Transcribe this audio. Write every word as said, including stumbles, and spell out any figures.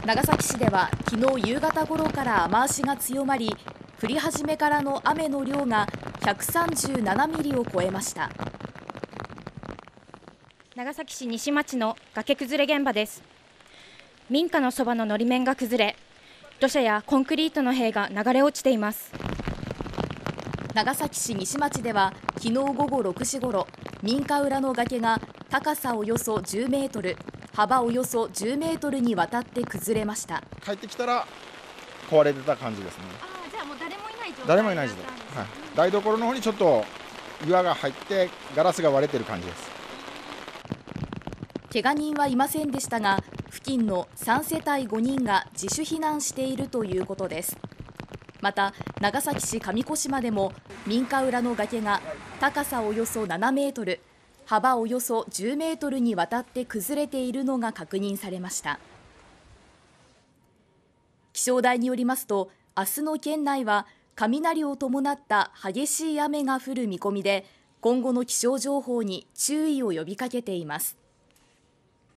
長崎市では昨日夕方ごろから雨足が強まり、降り始めからの雨の量がひゃくさんじゅうななミリを超えました。 長崎市西町の崖崩れ現場です。民家のそばののり面が崩れ、土砂やコンクリートの塀が流れ落ちています。 長崎市西町では昨日午後ろくじごろ、民家裏の崖が高さおよそじゅうメートル、幅およそじゅうメートルにわたって崩れました。 帰ってきたら壊れてた感じですね。 あ、じゃあもう誰もいない状態誰もいない状態、はい、台所の方にちょっと岩が入ってガラスが割れてる感じです。 怪我人はいませんでしたが、付近のさんせたいごにんが自主避難しているということです。また長崎市上小島でも民家裏の崖が高さおよそななメートル、幅およそじゅうメートルにわたって崩れているのが確認されました。気象台によりますと、明日の県内は雷を伴った激しい雨が降る見込みで、今後の気象情報に注意を呼びかけています。